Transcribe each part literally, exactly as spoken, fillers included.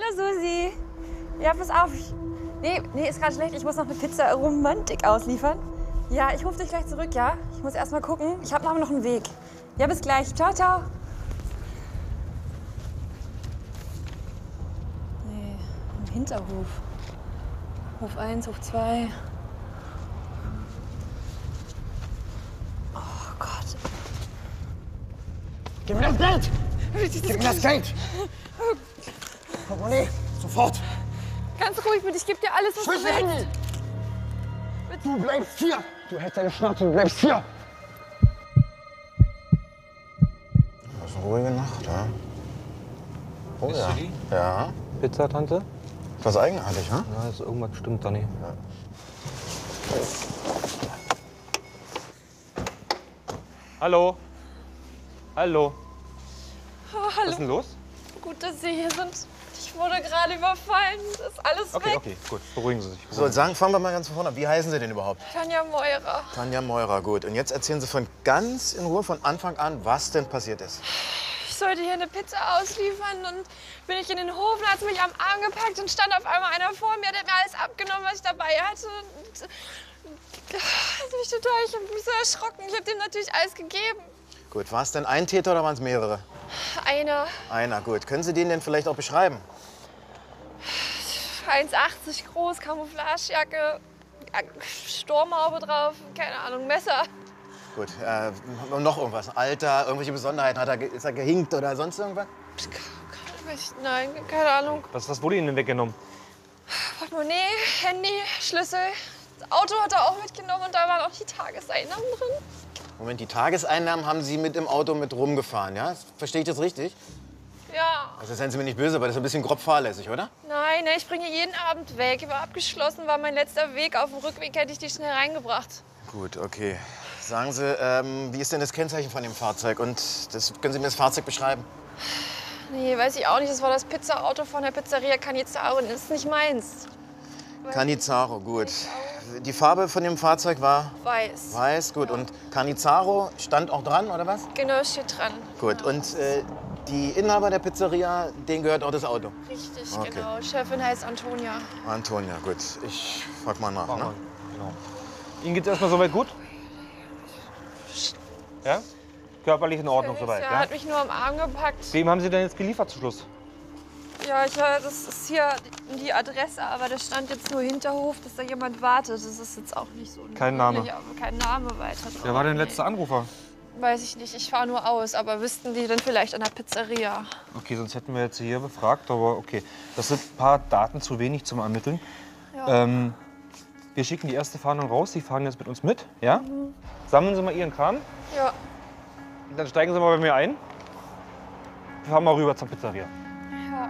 Hallo Susi. Ja, pass auf. Ich, nee, nee, ist gerade schlecht. Ich muss noch eine Pizza Romantik ausliefern. Ja, ich rufe dich gleich zurück, ja? Ich muss erst mal gucken. Ich habe noch einen Weg. Ja, bis gleich. Ciao, ciao. Nee, im Hinterhof. Hof eins, Hof zwei. Oh Gott. Gib mir das Geld! Gib mir das Geld! Portemonnaie, sofort! Ganz ruhig bitte, ich geb dir alles, was du willst. Handy! Du bleibst hier! Du hältst deine Schnauze, du bleibst hier! Das ist eine ruhige Nacht, ja? Oh Bist ja. du die? Ja. Pizza, Tante? Was eigenartig, ha? Ja, ist irgendwas stimmt da nicht. Ja. Hallo? Hallo? Oh, Was hallo. ist denn los? Gut, dass Sie hier sind. Ich wurde gerade überfallen. Das ist alles Okay, weg. okay, gut. Beruhigen Sie sich. So, Beruhigen sagen, fangen wir mal ganz von vorne an. Wie heißen Sie denn überhaupt? Tanja Meurer. Tanja Meurer, gut. Und jetzt erzählen Sie von ganz in Ruhe von Anfang an, was denn passiert ist. Ich sollte hier eine Pizza ausliefern. Dann bin ich in den Hof und hat mich am Arm gepackt und stand auf einmal einer vor mir. Der hat mir alles abgenommen, was ich dabei hatte. Und, das hat mich total, ich habe mich so erschrocken. Ich habe dem natürlich alles gegeben. Gut, war es denn ein Täter oder waren es mehrere? Einer, Einer, gut. Können Sie den denn vielleicht auch beschreiben? eins achtzig groß, Camouflagejacke, Sturmhaube drauf, keine Ahnung, Messer. Gut, äh, noch irgendwas? Alter, irgendwelche Besonderheiten? Hat er, ge- ist er gehinkt oder sonst irgendwas? Weiß ich- Nein, keine Ahnung. Was, was wurde Ihnen denn weggenommen? Portemonnaie, Handy, Schlüssel. Das Auto hat er auch mitgenommen und da waren auch die Tageseinnahmen drin. Moment, die Tageseinnahmen haben Sie mit im Auto mit rumgefahren, ja? Verstehe ich das richtig? Ja. Also seien Sie mir nicht böse, aber das ist ein bisschen grob fahrlässig, oder? Nein, ne, ich bringe jeden Abend weg. War abgeschlossen, war mein letzter Weg. Auf dem Rückweg hätte ich die schnell reingebracht. Gut, okay. Sagen Sie, ähm, wie ist denn das Kennzeichen von dem Fahrzeug? Und das, können Sie mir das Fahrzeug beschreiben? Nee, weiß ich auch nicht. Das war das Pizza-Auto von der Pizzeria Canizaro und das ist nicht meins. Canizaro, gut. Die Farbe von dem Fahrzeug war Weiß. weiß, gut. Und Canizaro stand auch dran, oder was? Genau, steht dran. Gut. Und äh, die Inhaber der Pizzeria, denen gehört auch das Auto? Richtig, Okay. genau. Chefin heißt Antonia. Antonia, gut. Ich frag mal nach, ne? Genau. Ihnen geht's erstmal soweit gut? Ja? Körperlich in Ordnung soweit, Er ja? hat mich nur am Arm gepackt. Wem haben Sie denn jetzt geliefert zum Schluss? Ja, ich, war- das ist hier die Adresse, aber da stand jetzt nur Hinterhof, dass da jemand wartet. Das ist jetzt auch nicht so. Kein Name. wirklich, aber kein Name weiter drauf. Wer war denn Nee. letzter Anrufer? Weiß ich nicht, ich fahre nur aus, aber wüssten die dann vielleicht an der Pizzeria? Okay, sonst hätten wir jetzt hier befragt, aber okay. Das sind ein paar Daten zu wenig zum Ermitteln. Ja. Ähm, wir schicken die erste Fahndung raus. Sie fahren jetzt mit uns mit, ja? Sammeln Sie mal Ihren Kram. Ja. Dann steigen Sie mal bei mir ein. Wir fahren mal rüber zur Pizzeria. Ja.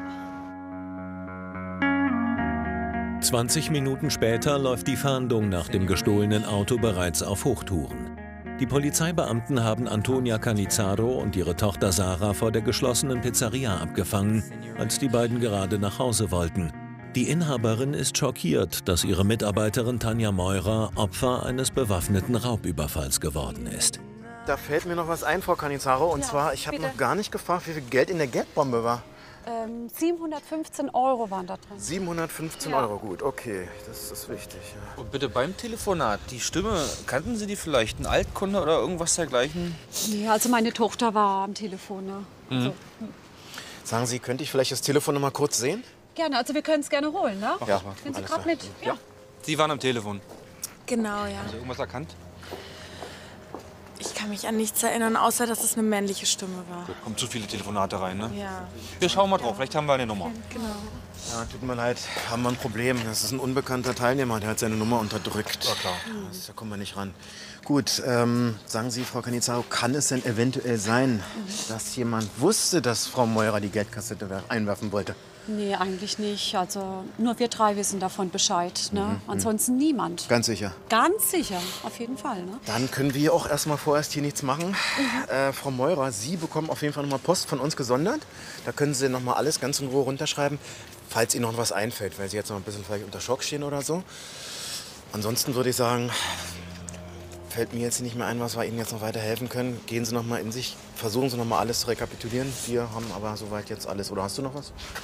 zwanzig Minuten später läuft die Fahndung nach dem gestohlenen Auto bereits auf Hochtouren. Die Polizeibeamten haben Antonia Canizaro und ihre Tochter Sarah vor der geschlossenen Pizzeria abgefangen, als die beiden gerade nach Hause wollten. Die Inhaberin ist schockiert, dass ihre Mitarbeiterin Tanja Meurer Opfer eines bewaffneten Raubüberfalls geworden ist. Da fällt mir noch was ein, Frau Canizaro. Und Ja, zwar, ich habe bitte. noch gar nicht gefragt, wie viel Geld in der Geldbombe war. Ähm, siebenhundertfünfzehn Euro waren da drin. siebenhundertfünfzehn Ja. Euro, gut, okay. Das ist wichtig. Ja. Und bitte beim Telefonat, die Stimme, kannten Sie die vielleicht? Ein Altkunde oder irgendwas dergleichen? Nee, also meine Tochter war am Telefon. Ne? Also, Sagen Sie, könnte ich vielleicht das Telefon noch mal kurz sehen? gerne, also wir können es gerne holen, ne? Ja, Wenn Sie alles gerade klar. mit. Ja. Sie waren am Telefon. Genau, ja. Haben Sie irgendwas erkannt? Ich kann mich an nichts erinnern, außer dass es eine männliche Stimme war. Kommen zu viele Telefonate rein, ne? Ja, Wir schauen mal drauf, vielleicht haben wir eine Nummer. genau. Ja, tut mir leid, haben wir ein Problem. Das ist ein unbekannter Teilnehmer, der hat seine Nummer unterdrückt. Ja, klar. Das, da kommen wir nicht ran. Gut, ähm, sagen Sie, Frau Canizaro, kann es denn eventuell sein, dass jemand wusste, dass Frau Meurer die Geldkassette wer- einwerfen wollte? Nee, eigentlich nicht. Also nur wir drei wissen davon Bescheid. Ne? Ansonsten niemand. Ganz sicher. Ganz sicher, auf jeden Fall. Ne? Dann können wir auch erstmal vorerst hier nichts machen. Äh, Frau Meurer, Sie bekommen auf jeden Fall noch mal Post von uns gesondert. Da können Sie noch mal alles ganz in Ruhe runterschreiben, falls Ihnen noch was einfällt, weil Sie jetzt noch ein bisschen vielleicht unter Schock stehen oder so. Ansonsten würde ich sagen, fällt mir jetzt nicht mehr ein, was wir Ihnen jetzt noch weiterhelfen können. Gehen Sie noch mal in sich, versuchen Sie noch mal alles zu rekapitulieren. Wir haben aber soweit jetzt alles. Oder hast du noch was?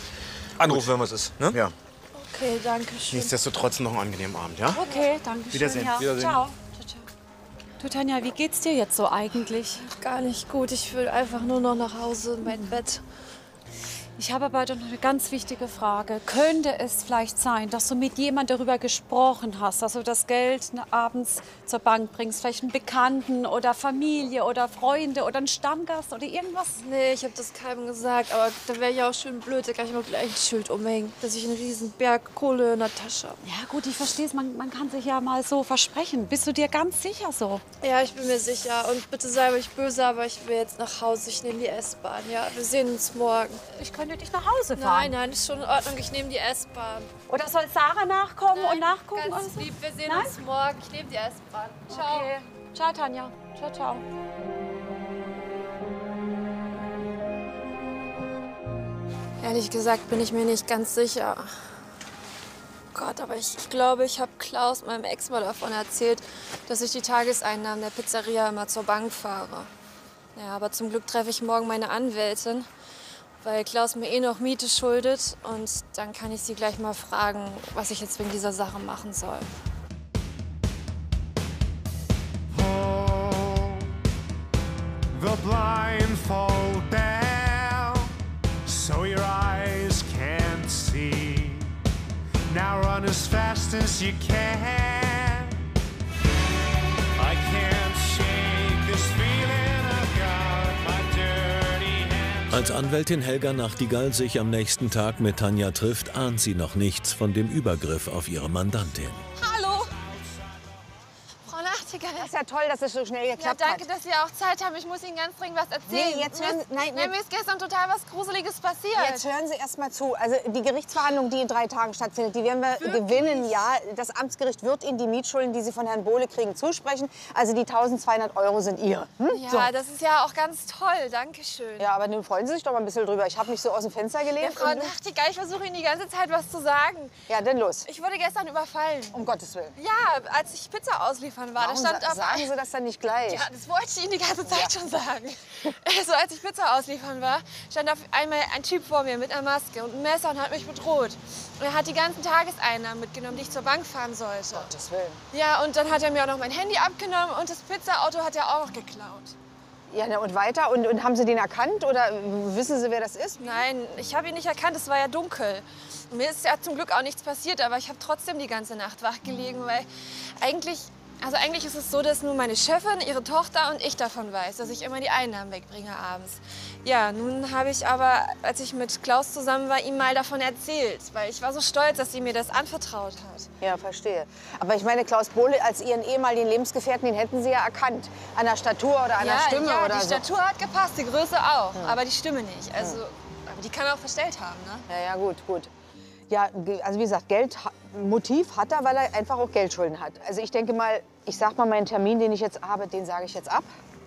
Anrufen, wenn was ist. Ne? Ja. Okay, danke schön. Nichtsdestotrotz noch einen angenehmen Abend, ja? Okay, danke schön. Wiedersehen. Ja. Wiedersehen. Ciao. Ciao, ciao. Du, Tanja, wie geht's dir jetzt so eigentlich? Gar nicht gut. Ich will einfach nur noch nach Hause in mein Bett. Ich habe aber doch noch eine ganz wichtige Frage. Könnte es vielleicht sein, dass du mit jemandem darüber gesprochen hast, dass du das Geld ne, abends zur Bank bringst? Vielleicht einen Bekannten oder Familie oder Freunde oder einen Stammgast oder irgendwas? Nee, ich habe das keinem gesagt, aber da wäre ich auch schön blöd. Da kann ich mir gleich ein Schild umhängen, dass ich einen riesen Berg Kohle in der Tasche habe. Ja gut, ich verstehe es. Man, man kann sich ja mal so versprechen. Bist du dir ganz sicher so? Ja, ich bin mir sicher. Und bitte sei mir nicht böse, aber ich will jetzt nach Hause. Ich nehme die S-Bahn. Ja, wir sehen uns morgen. Ich könnte dich nach Hause fahren. Nein, nein, ist schon in Ordnung. Ich nehme die S-Bahn. Oder soll Sarah nachkommen und nachgucken? Ganz oder so? lieb, wir sehen Nein? uns morgen. Ich nehme die S-Bahn. Ciao. Okay. Ciao, Tanja. Ciao, ciao. Ehrlich gesagt bin ich mir nicht ganz sicher. Gott, aber ich, ich glaube, ich habe Klaus, meinem Ex, mal davon erzählt, dass ich die Tageseinnahmen der Pizzeria immer zur Bank fahre. Ja, aber zum Glück treffe ich morgen meine Anwältin, weil Klaus mir eh noch Miete schuldet. Und dann kann ich sie gleich mal fragen, was ich jetzt wegen dieser Sache machen soll. The blindfold down, so your eyes can't see. Now run as fast as you can. I can't shake this feeling I've got my dirty hands. Als Anwältin Helga Nachtigall sich am nächsten Tag mit Tanja trifft, ahnt sie noch nichts von dem Übergriff auf ihre Mandantin. Hallo! Frau Nachtigall. Das ist ja toll, dass es so schnell Ja, geklappt danke, hat. dass Sie auch Zeit haben. Ich muss Ihnen ganz dringend was erzählen. Nee, jetzt mir hören- ist, nein, nee, jetzt- mir ist gestern total was Gruseliges passiert. Jetzt hören Sie erst mal zu. Also die Gerichtsverhandlung, die in drei Tagen stattfindet, die werden wir gewinnen. Ja, das Amtsgericht wird Ihnen die Mietschulden, die Sie von Herrn Bohle kriegen, zusprechen. Also die tausendzweihundert Euro sind Ihre. Hm? Ja, So. das ist ja auch ganz toll. Dankeschön. Ja, aber nun freuen Sie sich doch mal ein bisschen drüber. Ich habe mich so aus dem Fenster Ja, gelehnt. Frau und- Nachtigall, ich versuche Ihnen die ganze Zeit was zu sagen. Ja, dann los. Ich wurde gestern überfallen. Um Gottes Willen. Ja, als ich Pizza ausliefern war, Warum da stand sa auf sagen Sie das dann nicht gleich? Ja, das wollte ich Ihnen die ganze Zeit schon sagen. Also, als ich Pizza ausliefern war, stand auf einmal ein Typ vor mir mit einer Maske und einem Messer und hat mich bedroht. Und er hat die ganzen Tageseinnahmen mitgenommen, die ich zur Bank fahren sollte. Gottes Willen. Ja, und dann hat er mir auch noch mein Handy abgenommen und das Pizzaauto hat er auch noch geklaut. Ja, na, und weiter? Und, und haben Sie den erkannt oder wissen Sie, wer das ist? Nein, ich habe ihn nicht erkannt, es war ja dunkel. Mir ist ja zum Glück auch nichts passiert, aber ich habe trotzdem die ganze Nacht wach gelegen, weil eigentlich, also eigentlich ist es so, dass nur meine Chefin, ihre Tochter und ich davon weiß, dass ich immer die Einnahmen wegbringe abends. Ja, nun habe ich aber, als ich mit Klaus zusammen war, ihm mal davon erzählt, weil ich war so stolz, dass sie mir das anvertraut hat. Ja, verstehe. Aber ich meine, Klaus Bohle als Ihren ehemaligen Lebensgefährten, den hätten Sie ja erkannt. An der Statur oder an ja, der Stimme ja, oder die so. Statur hat gepasst, die Größe auch, aber die Stimme nicht. Also, aber die kann er auch verstellt haben, ne? Ja, ja, gut, gut. Ja, ge- also wie gesagt, Geld, ha- Motiv hat er, weil er einfach auch Geldschulden hat. Also ich denke mal, ich sag mal, meinen Termin, den ich jetzt habe, den sage ich jetzt ab.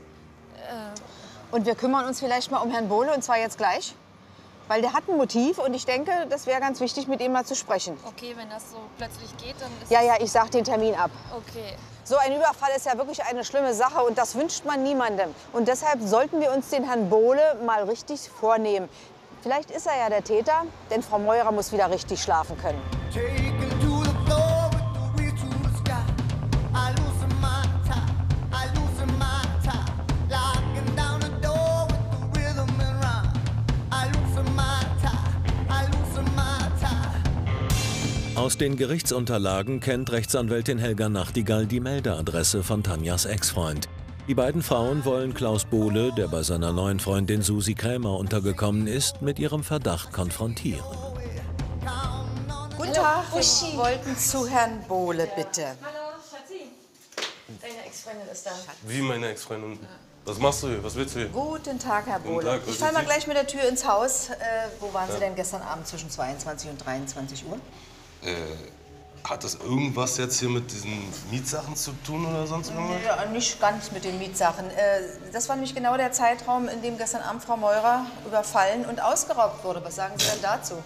Und wir kümmern uns vielleicht mal um Herrn Bohle, und zwar jetzt gleich. Weil der hat ein Motiv und ich denke, das wäre ganz wichtig, mit ihm mal zu sprechen. Okay, wenn das so plötzlich geht, dann ist Ja, ja, ich sag den Termin ab. okay. So ein Überfall ist ja wirklich eine schlimme Sache und das wünscht man niemandem. Und deshalb sollten wir uns den Herrn Bohle mal richtig vornehmen. Vielleicht ist er ja der Täter, denn Frau Meurer muss wieder richtig schlafen können. Taken to the floor with the wheel to the sky. I loosen my tie, I loosen my tie. Locking down the door with the rhythm and rhyme. I loosen my tie, I loosen my tie. Aus den Gerichtsunterlagen kennt Rechtsanwältin Helga Nachtigall die Meldeadresse von Tanjas Ex-Freund. Die beiden Frauen wollen Klaus Bohle, der bei seiner neuen Freundin Susi Krämer untergekommen ist, mit ihrem Verdacht konfrontieren. Guten Tag, wir wollten zu Herrn Bohle, bitte. Hallo, Schatzi. Deine Ex-Freundin ist da. Wie meine Ex-Freundin? Was machst du hier? Was willst du hier? Guten Tag, Herr Guten Bohle. Tag, was Ich falle ist mal Sie? gleich mit der Tür ins Haus. Äh, wo waren Ja. Sie denn gestern Abend zwischen zweiundzwanzig und dreiundzwanzig Uhr? Äh, hat das irgendwas jetzt hier mit diesen Mietsachen zu tun oder sonst irgendwas? Ja, nicht ganz mit den Mietsachen. Äh, das war nämlich genau der Zeitraum, in dem gestern Abend Frau Meurer überfallen und ausgeraubt wurde. Was sagen Sie denn dazu?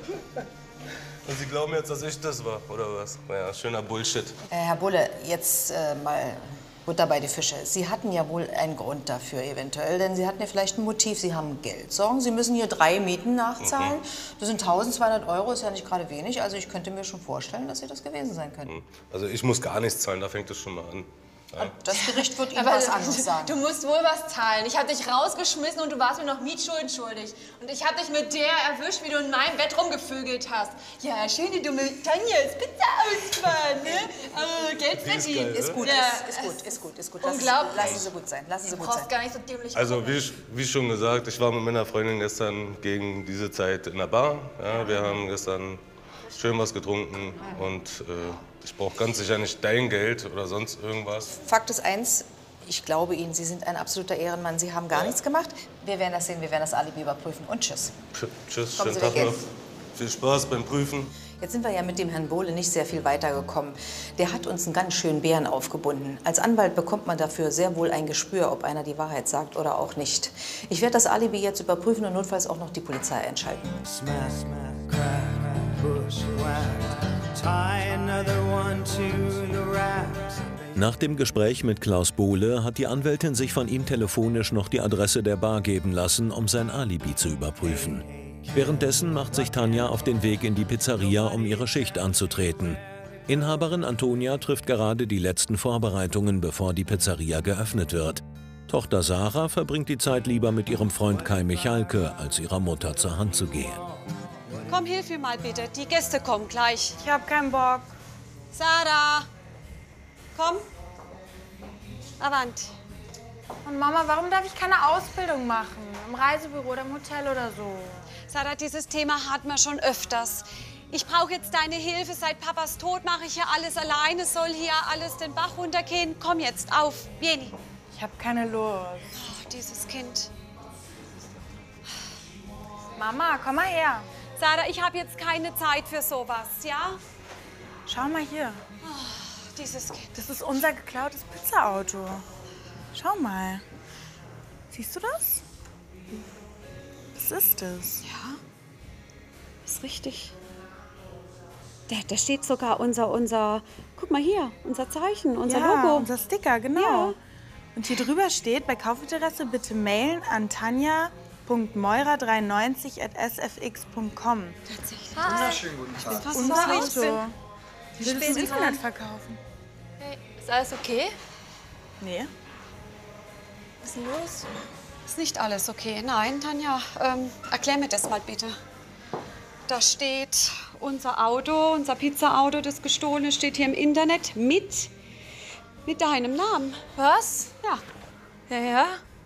Und Sie glauben jetzt, dass ich das war, oder was? Naja, schöner Bullshit. Äh, Herr Bohle, jetzt äh, mal Butter bei die Fische. Sie hatten ja wohl einen Grund dafür eventuell, denn Sie hatten ja vielleicht ein Motiv. Sie haben Geldsorgen. Sie müssen hier drei Mieten nachzahlen. Mhm. Das sind tausendzweihundert Euro, ist ja nicht gerade wenig. Also ich könnte mir schon vorstellen, dass Sie das gewesen sein können. Also ich muss gar nichts zahlen, da fängt es schon mal an. Ja. Das Gericht wird Ihnen Aber was anderes sagen. du musst wohl was zahlen. Ich habe dich rausgeschmissen und du warst mir noch Mietschulden schuldig. Und ich habe dich mit der erwischt, wie du in meinem Bett rumgevögelt hast. Ja, schön, die dumme Tanjas Pizza-Ausfahrt, ne? Oh, Geld verdient. Ist gut, Ja. ist, ist gut, ist gut, ist gut. Lassen Sie- Unglaublich. Lassen Sie gut sein, lassen Sie Du gut brauchst sein. gar nicht so dämlich Also wie, ich- wie schon gesagt, ich war mit meiner Freundin gestern gegen diese Zeit in der Bar. Ja, wir haben gestern schön was getrunken und äh, ich brauche ganz sicher nicht dein Geld oder sonst irgendwas. Fakt ist eins, ich glaube Ihnen, Sie sind ein absoluter Ehrenmann. Sie haben gar nichts gemacht. Wir werden das sehen, wir werden das Alibi überprüfen. Und tschüss. P tschüss, Kommen schönen Sie Tag weg noch. jetzt. Viel Spaß beim Prüfen. Jetzt sind wir ja mit dem Herrn Bohle nicht sehr viel weitergekommen. Der hat uns einen ganz schönen Bären aufgebunden. Als Anwalt bekommt man dafür sehr wohl ein Gespür, ob einer die Wahrheit sagt oder auch nicht. Ich werde das Alibi jetzt überprüfen und notfalls auch noch die Polizei einschalten. Smash, smash, crack, bushwhack. Tie another one to the racks. Nach dem Gespräch mit Klaus Bohle hat die Anwältin sich von ihm telefonisch noch die Adresse der Bar geben lassen, um sein Alibi zu überprüfen. Währenddessen macht sich Tanja auf den Weg in die Pizzeria, um ihre Schicht anzutreten. Inhaberin Antonia trifft gerade die letzten Vorbereitungen, bevor die Pizzeria geöffnet wird. Tochter Sarah verbringt die Zeit lieber mit ihrem Freund Kai Michalke, als ihrer Mutter zur Hand zu gehen. Komm, hilf mir mal bitte. Die Gäste kommen gleich. Ich hab keinen Bock. Sarah, komm. Avant. Und Mama, warum darf ich keine Ausbildung machen? Im Reisebüro oder im Hotel oder so? Sarah, dieses Thema hatten wir schon öfters. Ich brauche jetzt deine Hilfe. Seit Papas Tod mache ich hier alles alleine. Soll hier alles den Bach runtergehen. Komm jetzt, auf. Jenny. Ich hab keine Lust. Oh, dieses Kind. Mama, komm mal her. Sarah, ich habe jetzt keine Zeit für sowas, ja? Schau mal hier. Oh, dieses Kind. Das ist unser geklautes Pizzaauto. Schau mal. Siehst du das? Was ist das? Ja, ist richtig. Da, da steht sogar unser, unser, guck mal hier, unser Zeichen, unser ja, Logo. unser Sticker, genau. Ja. Und hier drüber steht, bei Kaufinteresse bitte mailen an tanja punkt meurer dreiundneunzig at s f x punkt com. Tatsächlich. Wunderschönen guten Tag. Was Unser soll ich Auto. denn? Wie willst du das Internet verkaufen? Hey, ist alles okay? Nee. Was ist denn los? Ist nicht alles okay. Nein, Tanja, ähm, erklär mir das mal bitte. Da steht unser Auto, unser Pizzaauto, das gestohlene, steht hier im Internet mit, mit deinem Namen. Was? Ja. Ja, ja.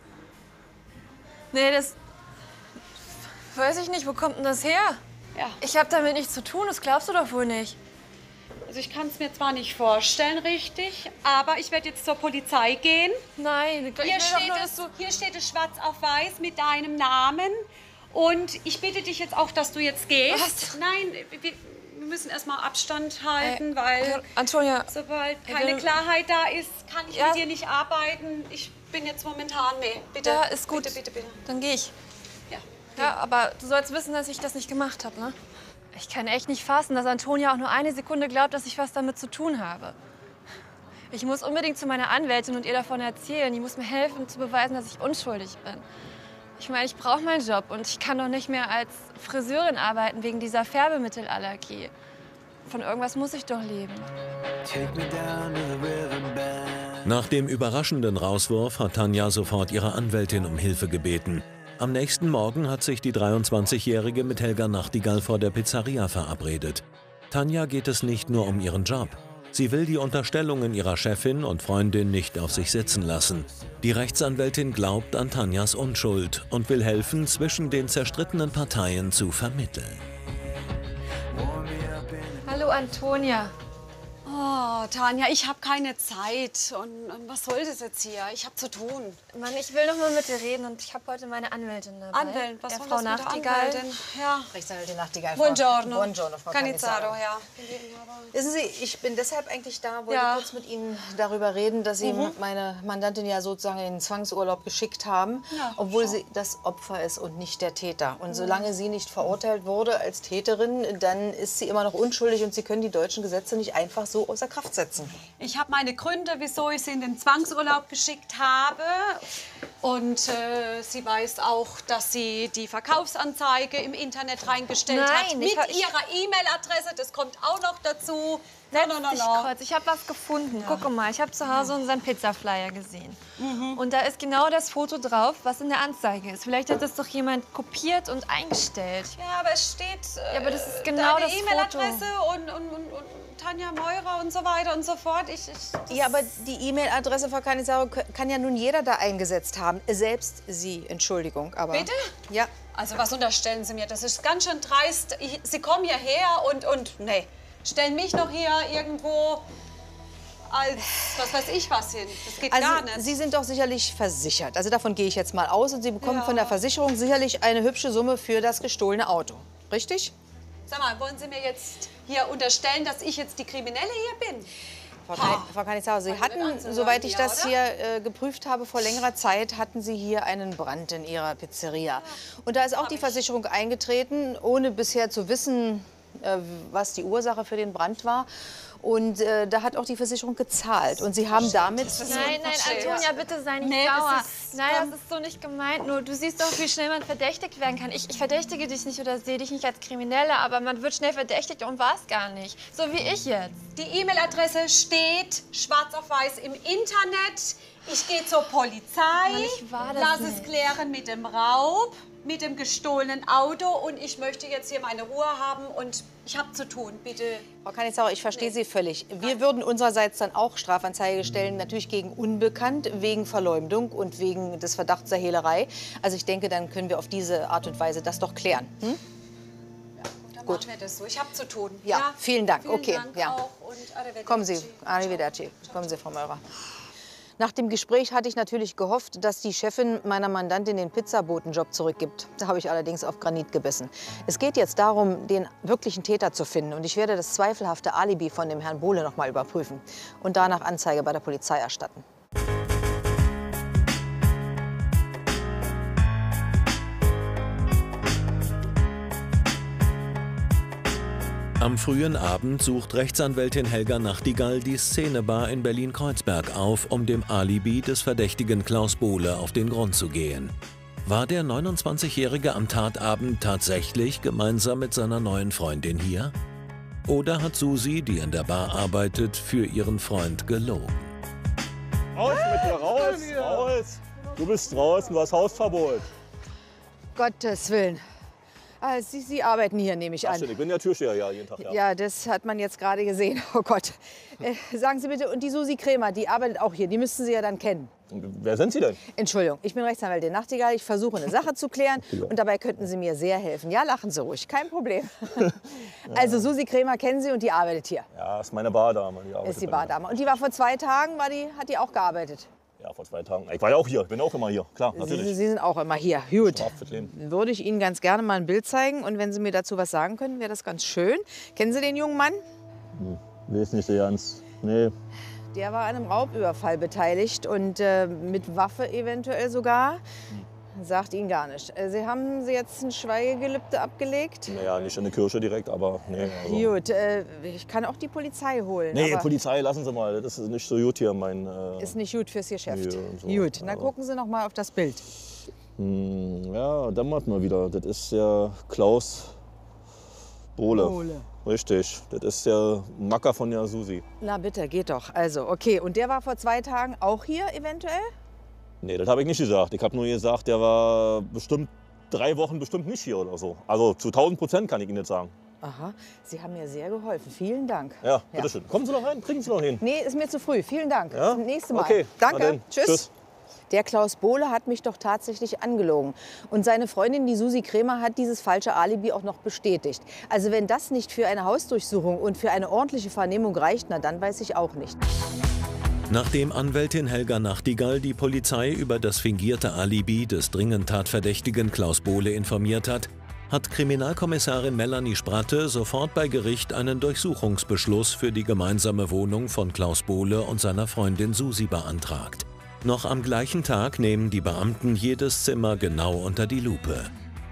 Nee, das weiß ich nicht. Wo kommt denn das her? Ja. Ich habe damit nichts zu tun. Das glaubst du doch wohl nicht. Also ich kann es mir zwar nicht vorstellen, richtig, aber ich werde jetzt zur Polizei gehen. Nein, ich will Hier doch steht, nur, es, hier steht es schwarz auf weiß mit deinem Namen. Und ich bitte dich jetzt auch, dass du jetzt gehst. Was? Nein, wir, wir müssen erstmal Abstand halten, weil Antonia, sobald Ey, keine wenn- Klarheit da ist, kann ich Ja. mit dir nicht arbeiten. Ich bin jetzt momentan, nee, bitte. ja, ist gut. Bitte, bitte, bitte. Dann gehe ich. Ja. Ja, aber du sollst wissen, dass ich das nicht gemacht habe, ne? Ich kann echt nicht fassen, dass Antonia auch nur eine Sekunde glaubt, dass ich was damit zu tun habe. Ich muss unbedingt zu meiner Anwältin und ihr davon erzählen. Die muss mir helfen, zu beweisen, dass ich unschuldig bin. Ich meine, ich brauche meinen Job und ich kann doch nicht mehr als Friseurin arbeiten wegen dieser Färbemittelallergie. Von irgendwas muss ich doch leben. Take me down to the riverbed. Nach dem überraschenden Rauswurf hat Tanja sofort ihre Anwältin um Hilfe gebeten. Am nächsten Morgen hat sich die dreiundzwanzigjährige mit Helga Nachtigall vor der Pizzeria verabredet. Tanja geht es nicht nur um ihren Job. Sie will die Unterstellungen ihrer Chefin und Freundin nicht auf sich sitzen lassen. Die Rechtsanwältin glaubt an Tanjas Unschuld und will helfen, zwischen den zerstrittenen Parteien zu vermitteln. Hallo Antonia. Oh, Tanja, ich habe keine Zeit. Und, und was soll das jetzt hier? Ich habe zu tun. Mann, ich will noch mal mit dir reden und ich habe heute meine Anwältin dabei. Anwältin, was ja, soll Frau das mit der Nachtigall. Anwältin? Ja. Rechtsanwältin Nachtigall. Frau- Buongiorno. Buongiorno, Frau Cannizzaro, Cannizzaro. ja. Wissen Sie, ich bin deshalb eigentlich da, wollte Ja. kurz mit Ihnen darüber reden, dass Sie Mhm. meine Mandantin ja sozusagen in den Zwangsurlaub geschickt haben, Ja, obwohl schau. sie das Opfer ist und nicht der Täter. Und Mhm. solange sie nicht verurteilt wurde als Täterin, dann ist sie immer noch unschuldig und Sie können die deutschen Gesetze nicht einfach so außer Kraft setzen. Ich habe meine Gründe, wieso ich sie in den Zwangsurlaub geschickt habe. Und äh, sie weiß auch, dass sie die Verkaufsanzeige im Internet reingestellt Nein, hat. Mit ich hab- ich- ihrer E-Mail-Adresse. Das kommt auch noch dazu. Setz No, no, no, dich no. kurz. Ich habe was gefunden. Guck mal, ich habe zu Hause unseren Pizzaflyer gesehen. Mhm. Und da ist genau das Foto drauf, was in der Anzeige ist. Vielleicht hat das doch jemand kopiert und eingestellt. Ja, aber es steht äh, Ja, aber das ist genau deine das E-Mail-Adresse und, und, und, und Tanja Meurer und so weiter und so fort. Ich, ich, Ja, aber die E-Mail-Adresse, Frau Cannizaro, kann ja nun jeder da eingesetzt haben. Selbst Sie, Entschuldigung. Aber Bitte? Ja. Also was unterstellen Sie mir? Das ist ganz schön dreist. Ich, Sie kommen hierher und, und nee, stellen mich noch hier irgendwo als, was weiß ich was hin. Das geht Also gar nicht. Sie sind doch sicherlich versichert. Also davon gehe ich jetzt mal aus. Und Sie bekommen Ja. von der Versicherung sicherlich eine hübsche Summe für das gestohlene Auto. Richtig? Sag mal, wollen Sie mir jetzt hier unterstellen, dass ich jetzt die Kriminelle hier bin? Frau, Can Frau Cannizaro, Sie hatten, soweit ich das hier äh, geprüft habe, vor längerer Zeit hatten Sie hier einen Brand in Ihrer Pizzeria. Und da ist auch die Versicherung eingetreten, ohne bisher zu wissen, äh, was die Ursache für den Brand war. Und äh, da hat auch die Versicherung gezahlt. Und Sie haben damit... Nein, nein, Antonia, bitte sei nicht Nee, das sauer. ist- Nein, das ist so nicht gemeint. Nur du siehst doch, wie schnell man verdächtigt werden kann. Ich, ich verdächtige dich nicht oder sehe dich nicht als Kriminelle, aber man wird schnell verdächtigt und war es gar nicht. So wie ich jetzt. Die E-Mail-Adresse steht schwarz auf weiß im Internet. Ich gehe zur Polizei, Mann, ich war das lass nicht. es klären mit dem Raub, mit dem gestohlenen Auto und ich möchte jetzt hier meine Ruhe haben und ich habe zu tun, bitte. Frau Cannizaro, ich verstehe Sie völlig. Wir würden unsererseits dann auch Strafanzeige stellen, natürlich gegen Unbekannt, wegen Verleumdung und wegen des Verdachts der Hehlerei. Also ich denke, dann können wir auf diese Art und Weise das doch klären. Hm? Dann Gut. machen wir das so. Ich habe zu tun. Ja, vielen Dank. Vielen Okay, Dank ja. auch und arrivederci. Kommen Sie, arrivederci. Kommen Sie, Frau Meurer. Nach dem Gespräch hatte ich natürlich gehofft, dass die Chefin meiner Mandantin den Pizzabotenjob zurückgibt. Da habe ich allerdings auf Granit gebissen. Es geht jetzt darum, den wirklichen Täter zu finden. Und ich werde das zweifelhafte Alibi von dem Herrn Bohle noch mal überprüfen und danach Anzeige bei der Polizei erstatten. Am frühen Abend sucht Rechtsanwältin Helga Nachtigall die Szenebar in Berlin-Kreuzberg auf, um dem Alibi des Verdächtigen Klaus Bohle auf den Grund zu gehen. War der neunundzwanzigjährige am Tatabend tatsächlich gemeinsam mit seiner neuen Freundin hier? Oder hat Susi, die in der Bar arbeitet, für ihren Freund gelogen? Raus mit dir, raus, raus! Du bist draußen, du hast Hausverbot. Gottes Willen. Ah, Sie, Sie arbeiten hier, nehme ich Ach, an. stimmt, ich bin ja Türsteher ja, jeden Tag. Ja. Ja, das hat man jetzt gerade gesehen. Oh Gott. Äh, sagen Sie bitte, und die Susi Krämer, die arbeitet auch hier. Die müssten Sie ja dann kennen. Und wer sind Sie denn? Entschuldigung, ich bin Rechtsanwältin Nachtigall. Ich versuche, eine Sache zu klären. Und dabei könnten Sie mir sehr helfen. Ja, lachen Sie ruhig, kein Problem. Also Susi Krämer kennen Sie und die arbeitet hier. Ja, ist meine Bardame. Die arbeitet Ist die bei mir. Bardame. Und die war vor zwei Tagen, war die, hat die auch gearbeitet. Ja, vor zwei Tagen. Ich war ja auch hier, ich bin auch immer hier, klar, Sie, natürlich. Sie sind auch immer hier. Gut. Straffit leben. Dann würde ich Ihnen ganz gerne mal ein Bild zeigen. Und wenn Sie mir dazu was sagen können, wäre das ganz schön. Kennen Sie den jungen Mann? Hm, weiß nicht so ganz. Nee. Der war an einem Raubüberfall beteiligt und äh, mit Waffe eventuell sogar. Sagt Ihnen gar nicht. Äh, Sie haben Sie jetzt ein Schweigegelübde abgelegt? Naja, nicht in der Kirche direkt, aber nee. Also. Gut, äh, ich kann auch die Polizei holen. Nee, aber Polizei, lassen Sie mal. Das ist nicht so gut hier, mein... Äh, ist nicht gut fürs Geschäft. Nee, und so. Gut, dann Aber- gucken Sie noch mal auf das Bild. Hm, ja, dämmert mal wieder. Das ist der Klaus Bohle. Bohle. Richtig, das ist der Macker von der Susi. Na bitte, geht doch. Also, okay. Und der war vor zwei Tagen auch hier eventuell? Nee, das habe ich nicht gesagt. Ich habe nur gesagt, der war bestimmt drei Wochen bestimmt nicht hier oder so. Also zu tausend Prozent kann ich Ihnen jetzt sagen. Aha, Sie haben mir sehr geholfen. Vielen Dank. Ja, bitteschön. Kommen Sie noch rein, kriegen Sie noch hin. Nee, ist mir zu früh. Vielen Dank. Ja? Das nächste Mal. Okay, Danke. na dann. Tschüss. Tschüss. Der Klaus Bohle hat mich doch tatsächlich angelogen. Und seine Freundin, die Susi Krämer, hat dieses falsche Alibi auch noch bestätigt. Also wenn das nicht für eine Hausdurchsuchung und für eine ordentliche Vernehmung reicht, na dann weiß ich auch nicht. Nachdem Anwältin Helga Nachtigall die Polizei über das fingierte Alibi des dringend Tatverdächtigen Klaus Bohle informiert hat, hat Kriminalkommissarin Melanie Spratte sofort bei Gericht einen Durchsuchungsbeschluss für die gemeinsame Wohnung von Klaus Bohle und seiner Freundin Susi beantragt. Noch am gleichen Tag nehmen die Beamten jedes Zimmer genau unter die Lupe.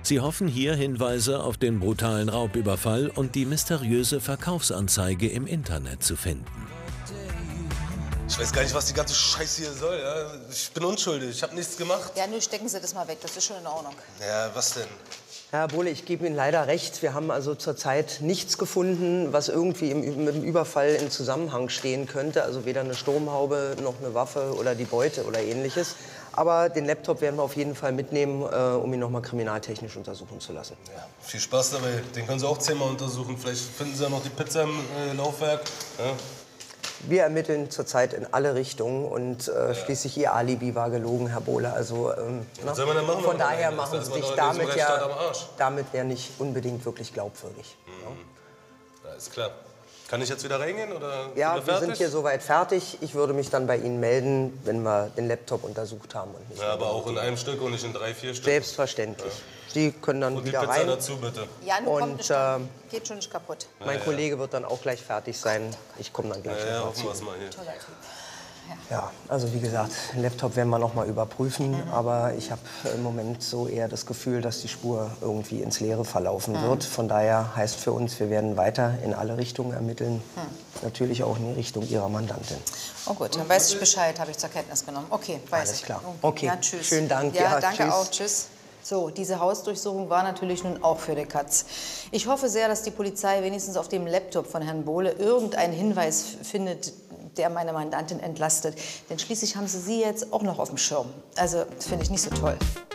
Sie hoffen hier Hinweise auf den brutalen Raubüberfall und die mysteriöse Verkaufsanzeige im Internet zu finden. Ich weiß gar nicht, was die ganze Scheiße hier soll. Ja? Ich bin unschuldig, ich habe nichts gemacht. Ja, nur stecken Sie das mal weg, das ist schon in Ordnung. Ja, was denn? Herr Bohle, ich gebe Ihnen leider recht. Wir haben also zurzeit nichts gefunden, was irgendwie im, mit dem Überfall in Zusammenhang stehen könnte. Also weder eine Sturmhaube noch eine Waffe oder die Beute oder Ähnliches. Aber den Laptop werden wir auf jeden Fall mitnehmen, äh, um ihn noch mal kriminaltechnisch untersuchen zu lassen. Ja, viel Spaß dabei. Den können Sie auch zehnmal untersuchen. Vielleicht finden Sie ja noch die Pizza im äh, Laufwerk. Ja? Wir ermitteln zurzeit in alle Richtungen und äh, schließlich Ihr Alibi war gelogen, Herr Bohle. Also ähm, Was soll man denn machen, von wenn man daher da machen ist? Sie Da ist sich man doch in damit diesem ja, Rechtsstaat am Arsch. damit ja nicht unbedingt wirklich glaubwürdig. Mhm. Ja, ist klar. Kann ich jetzt wieder reingehen oder Ja, sind wir fertig? sind hier soweit fertig. Ich würde mich dann bei Ihnen melden, wenn wir den Laptop untersucht haben. Und nicht Ja, aber auch in einem Stück und nicht in drei, vier Stück. Selbstverständlich. Sie können dann Und die wieder Pizza rein. dazu, bitte. Ja, nur kommt Und nicht äh, an. Geht schon nicht kaputt. mein Ja, ja. Kollege wird dann auch gleich fertig sein. Ich komme dann gleich Ja, ja, noch hoffen mal wir es zu. mal hier. Toller Typ. Ja, also wie gesagt, den Laptop werden wir noch mal überprüfen. Mhm. Aber ich habe im Moment so eher das Gefühl, dass die Spur irgendwie ins Leere verlaufen Mhm. wird. Von daher heißt für uns, wir werden weiter in alle Richtungen ermitteln. Mhm. Natürlich auch in die Richtung Ihrer Mandantin. Oh gut, dann weiß ich Bescheid, habe ich zur Kenntnis genommen. Okay, weiß Alles ich. klar. Oh, Okay, Ja, tschüss. schönen Dank. Ja, Ja, danke tschüss. auch. Tschüss. So, diese Hausdurchsuchung war natürlich nun auch für die Katz. Ich hoffe sehr, dass die Polizei wenigstens auf dem Laptop von Herrn Bohle irgendeinen Hinweis findet, der meine Mandantin entlastet. Denn schließlich haben sie sie jetzt auch noch auf dem Schirm. Also, das finde ich nicht so toll.